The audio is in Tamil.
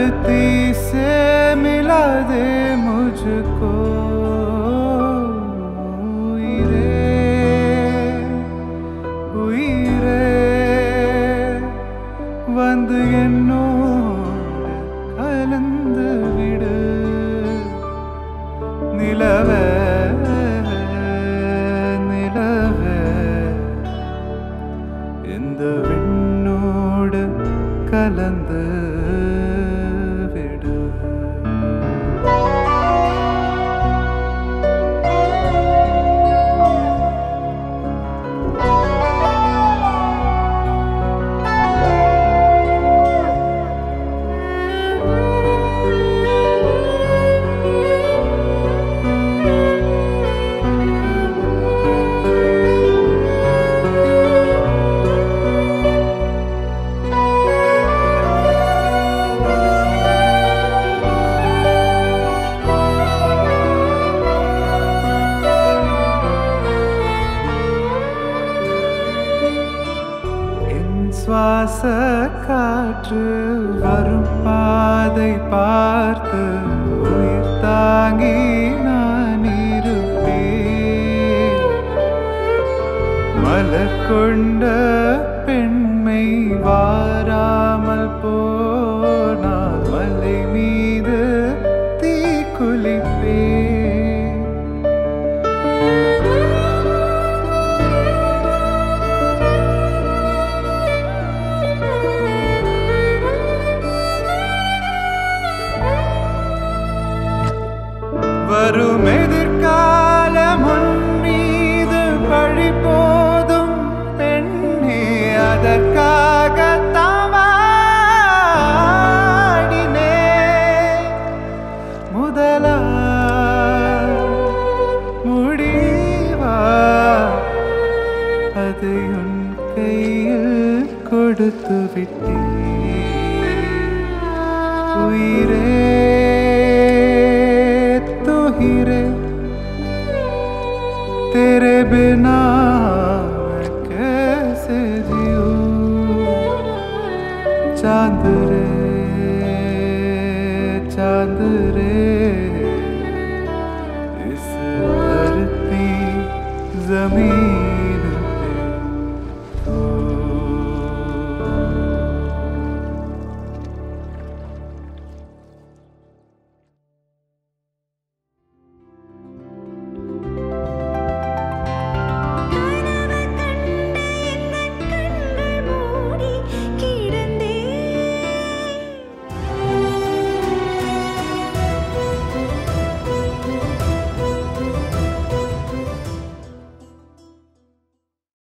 धरती से मिला दे मुझको उयिरे வந்து என்னோடு கலந்து விடு நிலவே நிலவே இந்த விண்ணோடு கலந்து விடு சுவாச காற்று வரும் பாதை பார்த்து உயிர் தாங்கி நான் இருப்பேன் மலர் கொண்ட பெண்மை வாராமல் போனால் மலை மீது தீ குளிப்பேன் வரும் எதிர்காலம் உன் மீது பழி போதும் பெண்ணே அதற்காக தாவாடினே முதலா முடிவா அதை உன் கையில் கொடுத்து விட்டேன் உயிரே तेरे बिना मैं कैसे जीऊं चांद रे इस धरती ज़मीन